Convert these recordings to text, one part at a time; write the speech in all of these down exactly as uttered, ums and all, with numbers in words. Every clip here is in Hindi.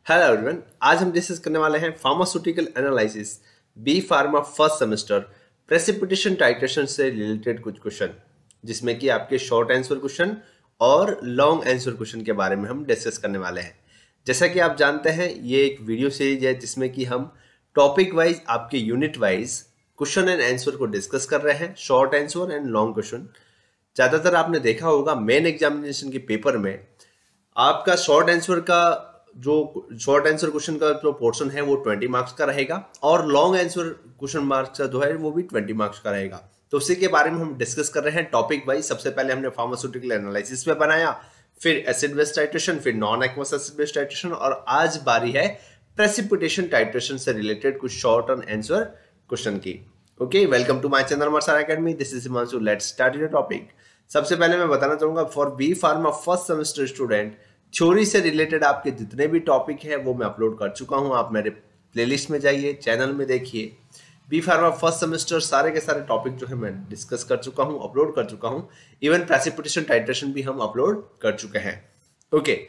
हेलो एवरीवन, आज हम डिस्कस करने वाले हैं pharmaceutical analysis B pharma first semester precipitation titration से रिलेटेड कुछ क्वेश्चन, जिसमें कि आपके शॉर्ट आंसर क्वेश्चन और लॉन्ग आंसर क्वेश्चन के बारे में हम डिस्कस करने वाले हैं। जैसा कि आप जानते हैं, ये एक वीडियो सीरीज है जिसमें कि हम टॉपिक वाइज आपके unit wise question and answer को डिस्कस कर रहे हैं, short answer and long question. ज़्यादातर आपने देखा होगा मेन एग्जामिनेशन के पेपर में आपका शॉर्ट आंसर का जो शॉर्ट आंसर क्वेश्चन का जो पोर्शन है वो ट्वेंटी मार्क्स का रहेगा और लॉन्ग आंसर क्वेश्चन मार्क्स का जो है वो भी ट्वेंटी मार्क्स का रहेगा। तो उसी के बारे में हम डिस्कस कर रहे हैं टॉपिक वाइज। सबसे पहले हमने फार्मास्यूटिकल एनालिसिस पे बनाया, फिर एसिड बेस टाइट्रेशन, फिर non aqueous acid base titration और आज बारी है प्रेसिपिटेशन टाइट्रेशन से रिलेटेड कुछ शॉर्ट एंड आंसर क्वेश्चन की। Okay, welcome to my channel मरसार academy, this is Himanshu. Let's start your topic. सबसे पहले मैं बताना चाहूंगा for B pharma first semester student, theory से रिलेटेड आपके जितने भी टॉपिक है वो मैं अपलोड कर चुका हूं। आप मेरे प्लेलिस्ट में जाइए, चैनल में देखिए। बी फार्मा फर्स्ट सेमेस्टर सारे के सारे टॉपिक जो है मैं डिस्कस कर चुका हूं, अपलोड कर चुका हूं। इवन प्रेसिपिटेशन टाइट्रेशन भी हम अपलोड कर चुके हैं। Okay,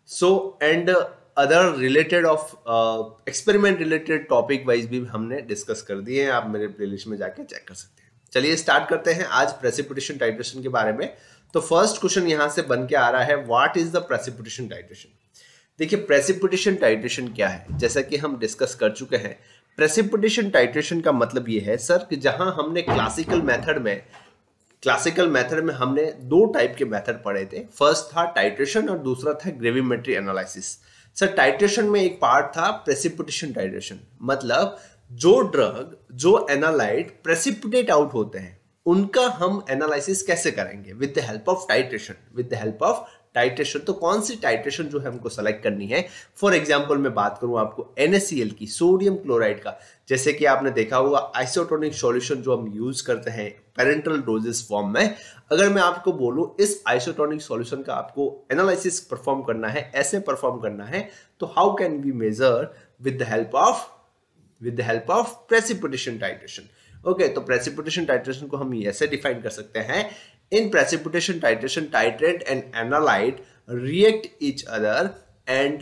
so and other related of experiment related topic wise भी हमने डिस्कस कर दिए हैं, आप मेरे प्लेलिस्ट में जाके चेक कर सकते हैं। चलिए स्टार्ट करते हैं आज प्रेसिपिटेशन टाइट्रेशन के बारे में। तो फर्स्ट क्वेश्चन यहां से बन के आ रहा है, what is the precipitation titration. देखिए, प्रेसिपिटेशन टाइट्रेशन क्या है, जैसा कि हम डिस्कस कर चुके हैं। प्रेसिपिटेशन टाइट्रेशन का मतलब ये है सर कि जहां हमने क्लासिकल मेथड में क्लासिकल मेथड में हमने दो टाइप के मेथड पढ़े थे। फर्स्ट था टाइट्रेशन और दूसरा था ग्रेविमेट्री एनालिसिस। सर टाइट्रेशन में एक पार्ट था प्रेसिपिटेशन टाइट्रेशन, मतलब जो ड्रग जो एनालाइट प्रेसिपिटेट आउट होते हैं उनका हम एनालिसिस कैसे करेंगे with the help of titration. With the help of titration तो कौन सी टाइट्रेशन जो है हमको सेलेक्ट करनी है। फॉर एग्जांपल मैं बात करूं आपको एन ए सी एल की, सोडियम क्लोराइड का, जैसे कि आपने देखा होगा आइसोटोनिक सॉल्यूशन जो हम यूज करते हैं पेरेंटल डोजेस फॉर्म में। अगर मैं आपको बोलूं इस आइसोटोनिक सॉल्यूशन का आपको एनालिसिस परफॉर्म करना है, ऐसे परफॉर्म करना है, तो how can we measure with the help of with the help of precipitation titration. Okay, तो प्रेसिपिटेशन टाइट्रेशन को हम ऐसे डिफाइन कर सकते हैं, in precipitation titration titrate and analyte react each other and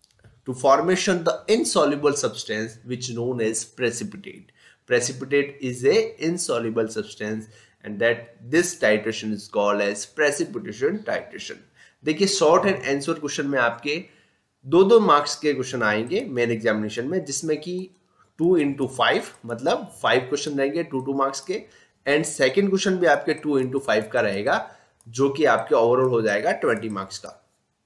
to formation the insoluble substance which known as precipitate. Precipitate is a insoluble substance and that this titration is called as precipitation titration. देखिए, शॉर्ट एंड आंसर क्वेश्चन में आपके दो दो मार्क्स के क्वेश्चन आएंगे मेन एग्जामिनेशन में, जिसमें कि टू इंटू फाइव मतलब फाइव क्वेश्चन रहेंगे टू टू मार्क्स के, एंड सेकेंड क्वेश्चन भी आपके टू इंटू फाइव का रहेगा, जो कि आपके ओवरऑल हो जाएगा ट्वेंटी मार्क्स का।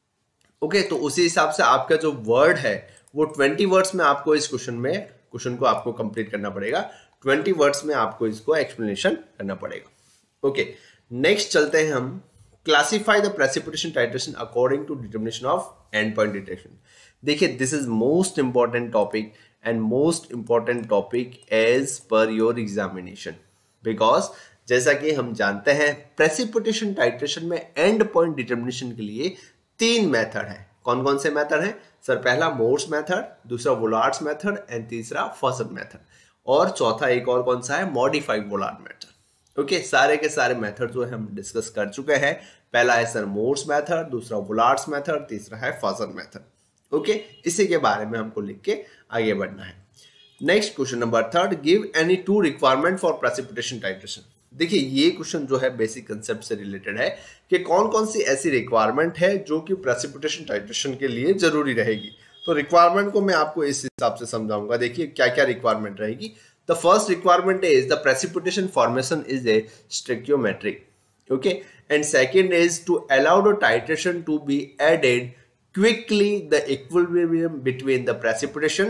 ओके, तो उसी हिसाब से आपका जो वर्ड है वो ट्वेंटी वर्ड्स में आपको इस क्वेश्चन में क्वेश्चन को आपको कंप्लीट करना पड़ेगा। ट्वेंटी वर्ड्स में आपको इसको एक्सप्लेनेशन करना पड़ेगा। ओके, नेक्स्ट चलते हैं हम, classify the precipitation titration according to determination of end point detection. देखिए, this is most important topic and most important topic as per your examination, because जैसा कि हम जानते हैं प्रेसिपिटेशन टाइट्रेशन में एंड पॉइंट डिटर्मिनेशन के लिए तीन मेथड है। कौन कौन से मेथड हैं सर? पहला मोर्स मेथड, दूसरा वोलार्ड्स मेथड एंड तीसरा फॉसेट मेथड, और चौथा एक और कौन सा है, मॉडिफाइड वोलार्ड मेथड। ओके, सारे के सारे मेथड जो है हम डिस्कस कर चुके हैं। पहला है सर मोर्स मेथड, दूसरा वोलार्ड्स मेथड, तीसरा है फॉसेट मेथड। ओके, इसी के बारे में हमको लिख के आगे बढ़ना है। Next question number third, give any two requirement for precipitation titration. देखिए, ये क्वेश्चन जो है बेसिक कंसेप्ट से रिलेटेड है कि कौन कौन सी ऐसी रिक्वायरमेंट है जो कि प्रेसिपिटेशन टाइट्रेशन के लिए जरूरी रहेगी। तो रिक्वायरमेंट को मैं आपको इस हिसाब से समझाऊंगा। देखिए क्या क्या रिक्वायरमेंट रहेगी। The first requirement is the precipitation formation is a stoichiometric, okay, and second is to allow the titration to be added quickly the equilibrium between the precipitation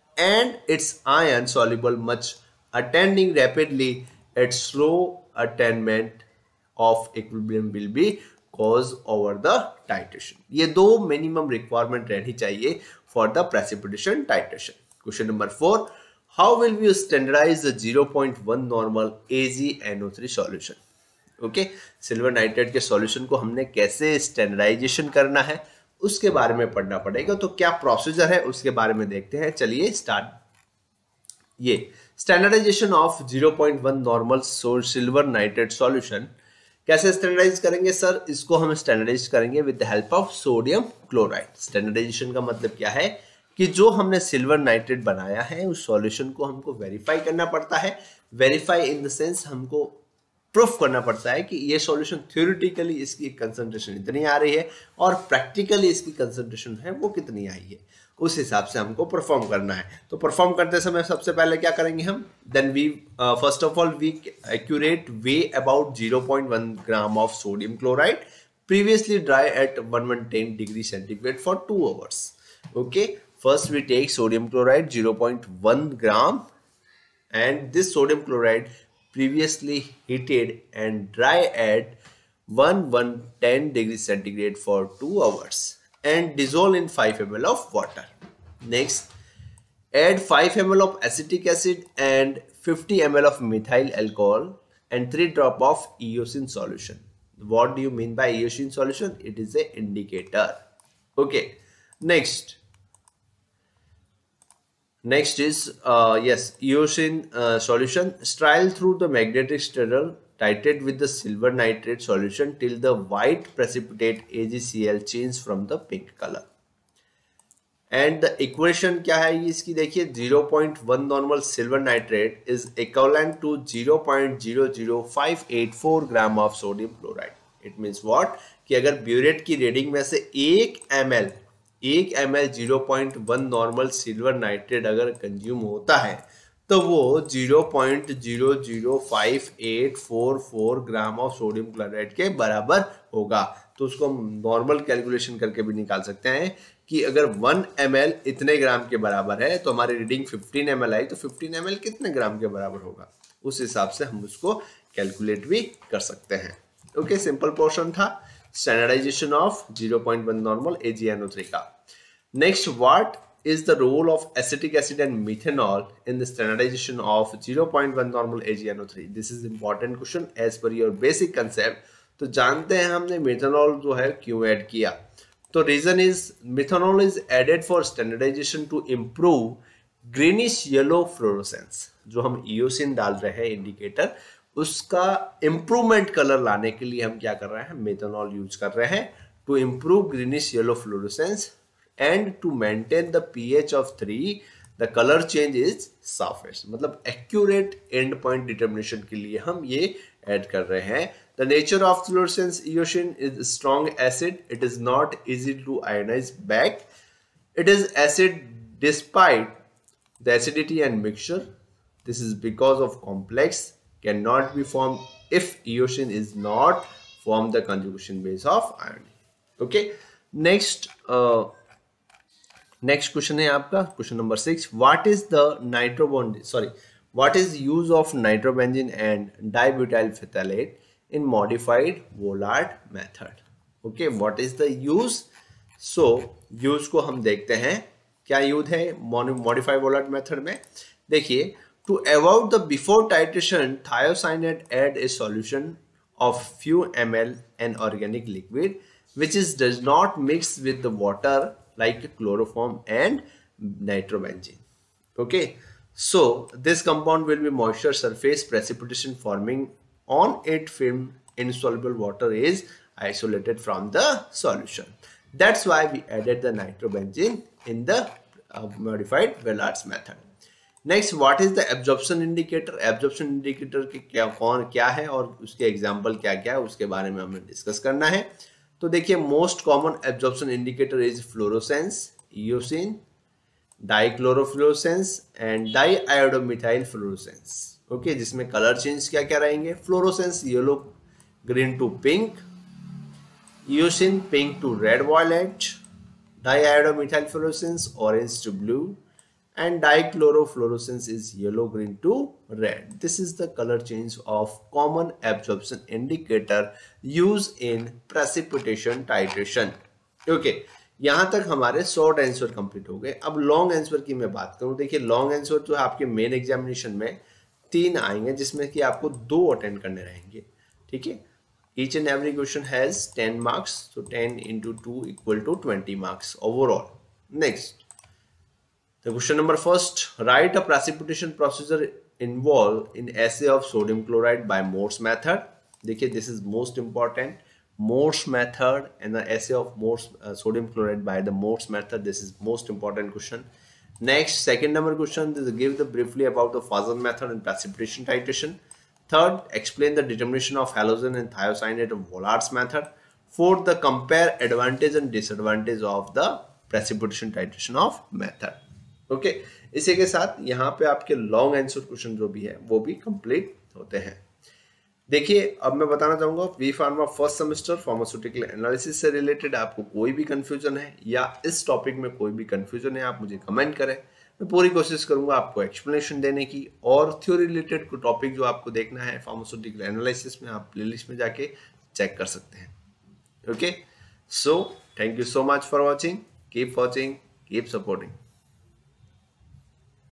and its ion soluble much attaining rapidly its slow attainment of equilibrium will be caused over the titration। ये दो minimum requirement रहनी चाहिए for the precipitation titration। Question number four, how will we standardize the zero point one normal A G N O three solution। Okay, silver nitrate के सॉल्यूशन को हमने कैसे स्टैंडर्डाइजेशन करना है उसके बारे में पढ़ना पड़ेगा। तो क्या प्रोसीजर है उसके बारे में देखते हैं। चलिए स्टार्ट। ये standardization of zero point one normal silver nitrate solution कैसे स्टैंडर्डाइज करेंगे सर? इसको हम स्टैंडर्डाइज करेंगे with the help of sodium chloride. Standardization का मतलब क्या है कि जो हमने सिल्वर नाइट्रेट बनाया है उस सॉल्यूशन को हमको वेरीफाई करना पड़ता है। वेरीफाई इन द सेंस हमको प्रूफ करना पड़ता है कि ये सॉल्यूशन थ्योरेटिकली इसकी कंसंट्रेशन इतनी आ रही है और प्रैक्टिकली इसकी कंसंट्रेशन है वो कितनी आई है, उस हिसाब से हमको परफॉर्म करना है। तो परफॉर्म करते समय सबसे पहले क्या करेंगे हम, then we first of all we accurate weigh about zero point one gram of sodium chloride previously dry at one hundred ten degree centigrade for two hours. Okay, first we take sodium chloride zero point one gram, and this sodium chloride previously heated and dry at one hundred ten degree centigrade for two hours and dissolve in five milliliters of water. Next, add five milliliters of acetic acid and fifty milliliters of methyl alcohol and three drops of eosin solution. What do you mean by eosin solution? It is an indicator. Okay, next next is uh, yes, eosin uh, solution. Trial through the magnetic stirrer, titrate with the silver nitrate solution till the white precipitate A g C L change from the pink color. And the equation क्या है इसकी, देखिए zero point one normal silver nitrate is equivalent to zero point zero zero five eight four gram of sodium chloride. It means what, कि अगर ब्यूरेट की रीडिंग में से एक एम एल एक M L zero point one normal silver nitrate अगर कंज्यूम होता है तो वो zero point zero zero five eight four four gram of sodium chloride के बराबर होगा। तो उसको हम नॉर्मल कैलकुलेशन करके भी निकाल सकते हैं कि अगर वन एम एल इतने ग्राम के बराबर है तो हमारी रीडिंग फिफ्टीन एम एल आई, तो फिफ्टीन एम एल कितने ग्राम के बराबर होगा, उस हिसाब से हम उसको कैलकुलेट भी कर सकते हैं। ओके, सिंपल पोर्शन था standardization of zero point one normal A G N O three का। Next, what is the role of acetic acid and methanol in the standardization of zero point one normal A g N O three? This is important question as per your basic concept. तो जानते हैं हमने methanol जो है क्यों ऐड किया, तो reason is methanol is added for standardization to improve greenish yellow fluorescence. जो हम eosin डाल रहे हैं इंडिकेटर, उसका इम्प्रूवमेंट कलर लाने के लिए हम क्या कर रहे हैं, मेथनॉल यूज कर रहे हैं to improve greenish yellow fluorescence and to maintain the pH of three, the color change is softest. मतलब accurate end point determination के लिए हम ये ऐड कर रहे हैं। The nature of fluorescence eosin is strong acid. It is not easy to ionize back. It is acid despite the acidity and mixture. This is because of complex cannot be formed if eosin is not formed the conjugation base of iron. Okay, next uh, next question है आपका question number six, what is the nitrobon sorry what is use of nitrobenzene and dibutyl phthalate in modified Volhard method. Okay, what is the use? So use को हम देखते हैं क्या यूज है मॉडिफाइड वोलार्ड मेथड में। देखिए, to avoid the before titration thiocyanate add a solution of few M L an organic liquid which is does not mix with the water like chloroform and nitrobenzene. Okay, so this compound will be moisture surface precipitation forming on it, film insoluble water is isolated from the solution. That's why we added the nitrobenzene in the uh, modified Willard's method. Next, what is the absorption indicator? Absorption indicator के क्या कौन क्या है और उसके एग्जाम्पल क्या क्या है उसके बारे में हमें डिस्कस करना है। तो देखिए, most common absorption indicator is fluorescence, eosin, dichlorofluorescence and diiodomethyl fluorescence. Okay, जिसमें कलर चेंज क्या क्या रहेंगे, fluorescence yellow green to pink, eosin pink to red violet, diiodomethyl fluorescence orange to blue, and dichlorofluorescence is yellow green to red. This is the color change of common absorption indicator used in precipitation titration. Okay, यहाँ तक हमारे शॉर्ट आंसर कंप्लीट हो गए। अब लॉन्ग आंसर की मैं बात करूँ, देखिए लॉन्ग आंसर जो है आपके मेन एग्जामिनेशन में तीन आएंगे जिसमें कि आपको दो अटेंड करने रहेंगे। ठीक है, each and every question has ten marks, so ten into two equal to twenty marks overall. Next, the question number first, write a precipitation procedure involved in assay of sodium chloride by Morse method. देखिए, this is most important. Morse method and the assay of Morse uh, sodium chloride by the Morse method. This is most important question. Next, second number question, this is give the briefly about the Fasan method and precipitation titration. Third, explain the determination of halogen and thiocyanate of Vollard's method. Fourth, the compare advantage and disadvantage of the precipitation titration of method. Okay okay. इसी के साथ यहाँ पे आपके लॉन्ग आंसर क्वेश्चन जो भी है वो भी कंप्लीट होते हैं। देखिए अब मैं बताना चाहूंगा B pharma first semester pharmaceutical analysis से रिलेटेड आपको कोई भी कंफ्यूजन है या इस टॉपिक में कोई भी कंफ्यूजन है आप मुझे कमेंट करें, मैं पूरी कोशिश करूंगा आपको एक्सप्लेनेशन देने की। और थ्योरी रिलेटेड को टॉपिक जो आपको देखना है फार्मास्यूटिकल एनालिसिस में आप प्लेलिस्ट में जाके चेक कर सकते हैं। Okay, so thank you so much for watching, keep watching, keep supporting.